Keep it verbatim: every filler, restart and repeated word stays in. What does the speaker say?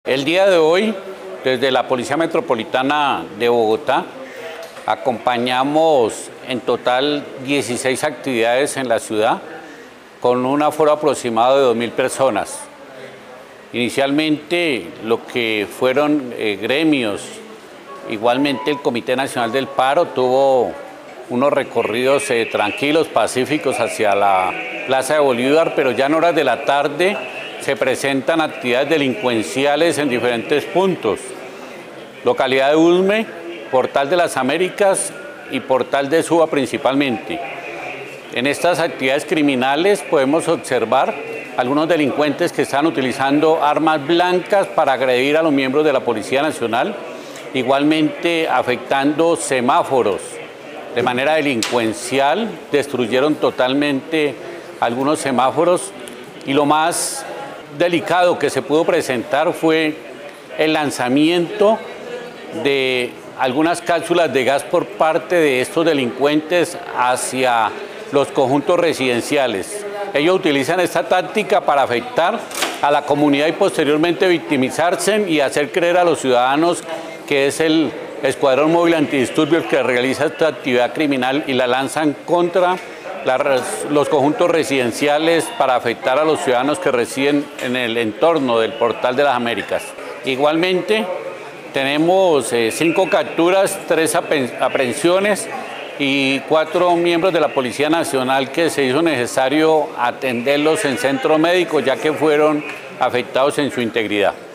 El día de hoy, desde la Policía Metropolitana de Bogotá, acompañamos en total dieciséis actividades en la ciudad con un aforo aproximado de dos mil personas. Inicialmente lo que fueron eh, gremios, igualmente el Comité Nacional del Paro tuvo unos recorridos eh, tranquilos, pacíficos hacia la Plaza de Bolívar, pero ya en horas de la tarde se presentan actividades delincuenciales en diferentes puntos. Localidad de Usme, Portal de las Américas y Portal de Suba principalmente. En estas actividades criminales podemos observar algunos delincuentes que están utilizando armas blancas para agredir a los miembros de la Policía Nacional, igualmente afectando semáforos de manera delincuencial, destruyeron totalmente algunos semáforos y lo más delicado que se pudo presentar fue el lanzamiento de algunas cápsulas de gas por parte de estos delincuentes hacia los conjuntos residenciales. Ellos utilizan esta táctica para afectar a la comunidad y posteriormente victimizarse y hacer creer a los ciudadanos que es el Escuadrón Móvil Antidisturbios que realiza esta actividad criminal y la lanzan contra la, los conjuntos residenciales para afectar a los ciudadanos que residen en el entorno del Portal de las Américas. Igualmente, tenemos eh, cinco capturas, tres aprehensiones y cuatro miembros de la Policía Nacional que se hizo necesario atenderlos en centro médico ya que fueron afectados en su integridad.